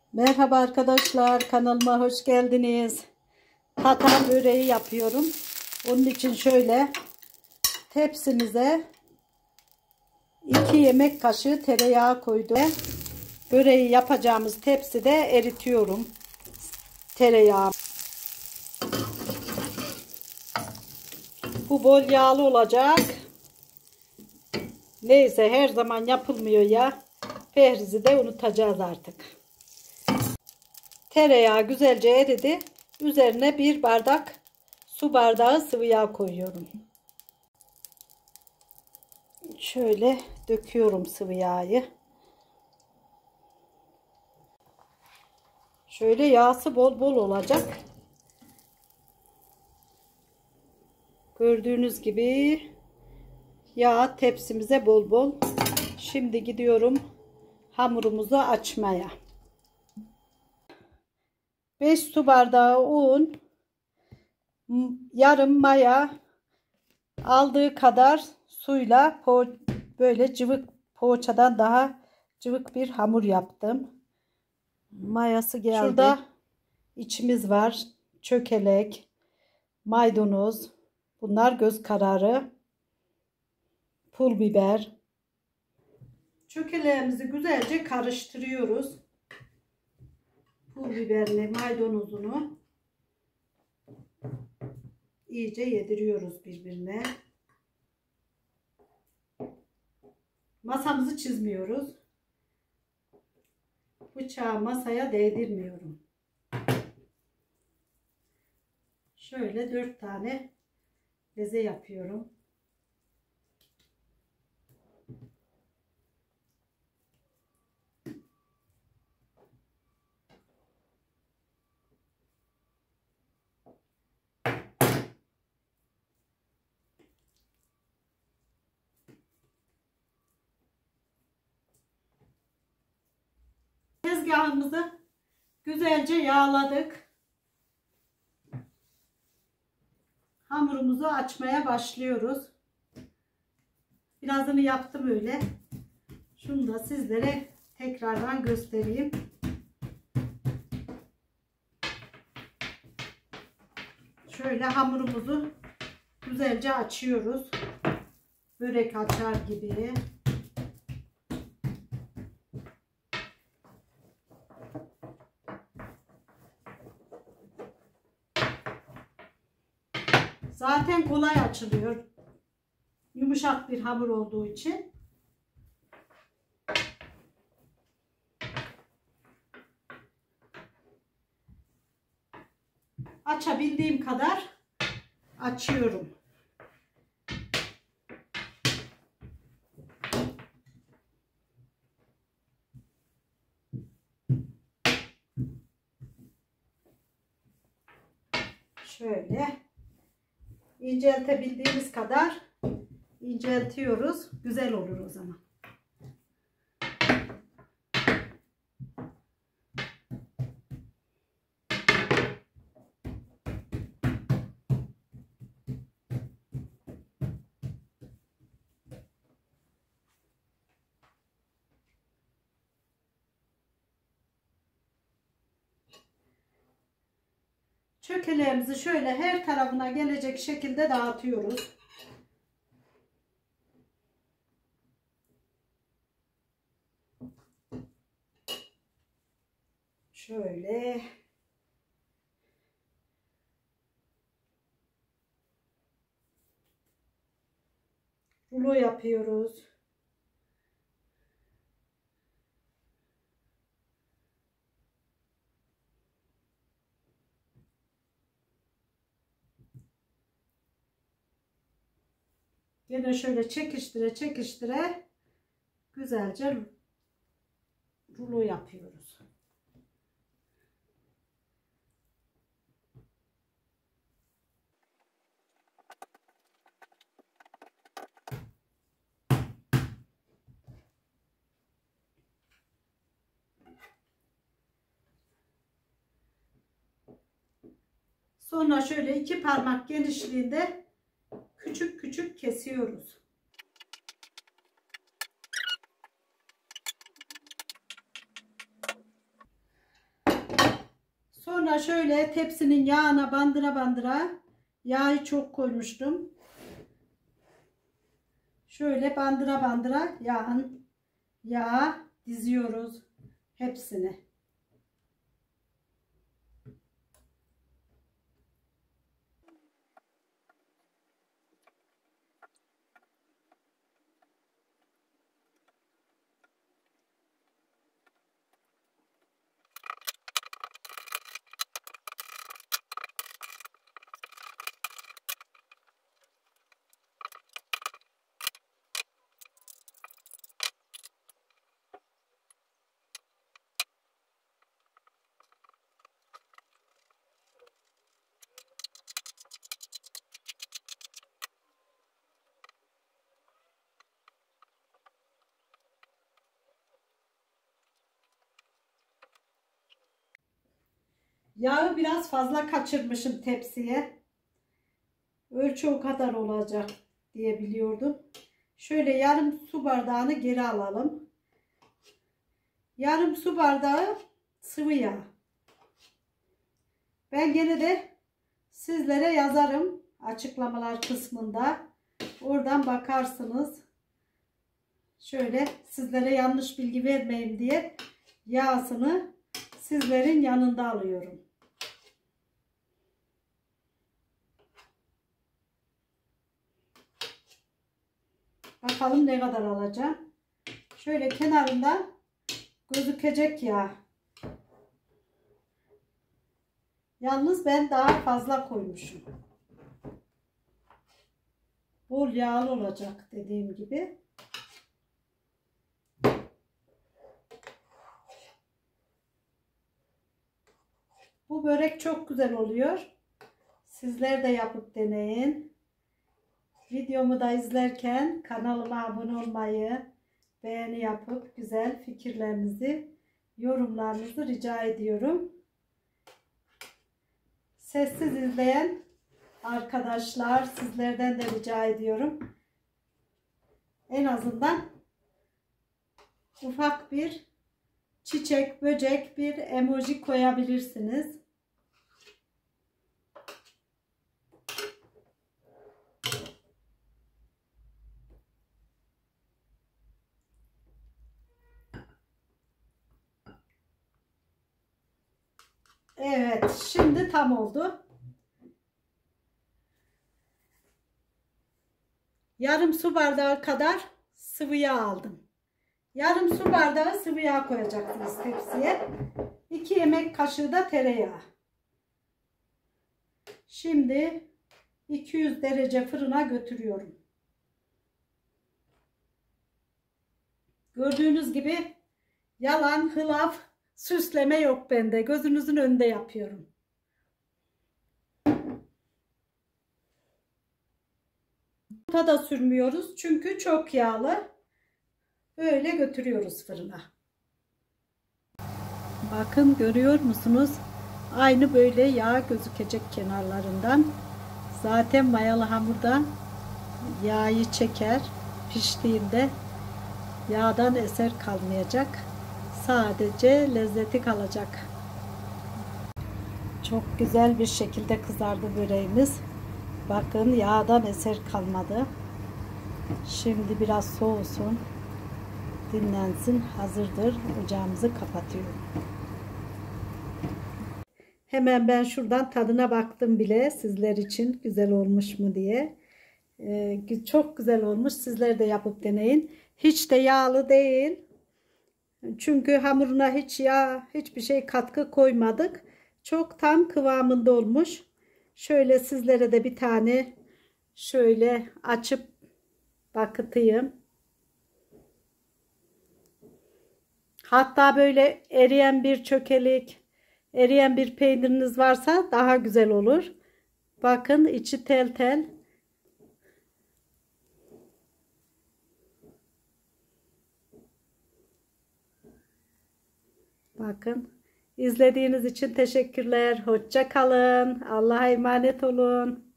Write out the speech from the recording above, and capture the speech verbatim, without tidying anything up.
Merhaba arkadaşlar, kanalıma hoş geldiniz. Tatar böreği yapıyorum. Onun için şöyle tepsimize iki yemek kaşığı tereyağı koydum. Böreği yapacağımız tepside eritiyorum tereyağı. Bu bol yağlı olacak. Neyse, her zaman yapılmıyor ya. Perhizi de unutacağız artık. Tereyağı güzelce eridi. Üzerine bir bardak su bardağı sıvı yağ koyuyorum. Şöyle döküyorum sıvı yağı. Şöyle yağsı bol bol olacak. Gördüğünüz gibi yağ tepsimize bol bol. Şimdi gidiyorum hamurumuzu açmaya. beş su bardağı un, yarım maya, aldığı kadar suyla po böyle cıvık, poğaçadan daha cıvık bir hamur yaptım. Mayası geldi. Şurada içimiz var. Çökelek, maydanoz, bunlar göz kararı, pul biber. Çökeleğimizi güzelce karıştırıyoruz. Pul biberini, maydanozunu iyice yediriyoruz birbirine. Masamızı çizmiyoruz. Bıçağı masaya değdirmiyorum. Şöyle dört tane beze yapıyorum. Tezgahımızı güzelce yağladık. Hamurumuzu açmaya başlıyoruz. Birazını yaptım öyle. Şunu da sizlere tekrardan göstereyim. Şöyle hamurumuzu güzelce açıyoruz. Börek açar gibi. Zaten kolay açılıyor. Yumuşak bir hamur olduğu için. Açabildiğim kadar açıyorum. Şöyle inceltebildiğimiz kadar inceltiyoruz. Güzel olur o zaman. Çökeleğimizi şöyle her tarafına gelecek şekilde dağıtıyoruz. Şöyle rulo yapıyoruz. Yine şöyle çekiştire çekiştire güzelce rulo yapıyoruz. Sonra şöyle iki parmak genişliğinde küçük küçük kesiyoruz. Sonra şöyle tepsinin yağına bandıra bandıra, yağı çok koymuştum. Şöyle bandıra bandıra yağın yağı diziyoruz hepsini. Yağı biraz fazla kaçırmışım tepsiye. Ölçü o kadar olacak diye biliyordum. Şöyle yarım su bardağını geri alalım. Yarım su bardağı sıvı yağ. Ben gene de sizlere yazarım açıklamalar kısmında. Oradan bakarsınız. Şöyle sizlere yanlış bilgi vermeyeyim diye yağsını sizlerin yanında alıyorum. Bakalım ne kadar alacağım. Şöyle kenarından gözükecek yağ. Yalnız ben daha fazla koymuşum. Bol yağlı olacak dediğim gibi. Bu börek çok güzel oluyor. Sizler de yapıp deneyin. Videomu da izlerken kanalıma abone olmayı, beğeni yapıp güzel fikirlerinizi, yorumlarınızı rica ediyorum. Sessiz izleyen arkadaşlar, sizlerden de rica ediyorum. En azından ufak bir çiçek, böcek, bir emoji koyabilirsiniz. Evet, şimdi tam oldu. Yarım su bardağı kadar sıvı yağ aldım. Yarım su bardağı sıvı yağ koyacaksınız tepsiye. iki yemek kaşığı da tereyağı. Şimdi iki yüz derece fırına götürüyorum. Gördüğünüz gibi yalan, hılaf, süsleme yok bende. Gözünüzün önünde yapıyorum. Yumurta da sürmüyoruz çünkü çok yağlı. Böyle götürüyoruz fırına. Bakın görüyor musunuz? Aynı böyle yağ gözükecek kenarlarından. Zaten mayalı hamurdan yağı çeker. Piştiğinde yağdan eser kalmayacak. Sadece lezzeti kalacak. Çok güzel bir şekilde kızardı böreğimiz. Bakın yağdan eser kalmadı. Şimdi biraz soğusun. Dinlensin. Hazırdır. Ocağımızı kapatıyorum. Hemen ben şuradan tadına baktım bile sizler için güzel olmuş mu diye. Ee, çok güzel olmuş. Sizler de yapıp deneyin. Hiç de yağlı değil. Çünkü hamuruna hiç yağ, hiçbir şey katkı koymadık. Çok tam kıvamında olmuş. Şöyle sizlere de bir tane şöyle açıp bakıtayım. Hatta böyle eriyen bir çökelik, eriyen bir peyniriniz varsa daha güzel olur. Bakın içi tel tel. Bakın. İzlediğiniz için teşekkürler. Hoşça kalın. Allah'a emanet olun.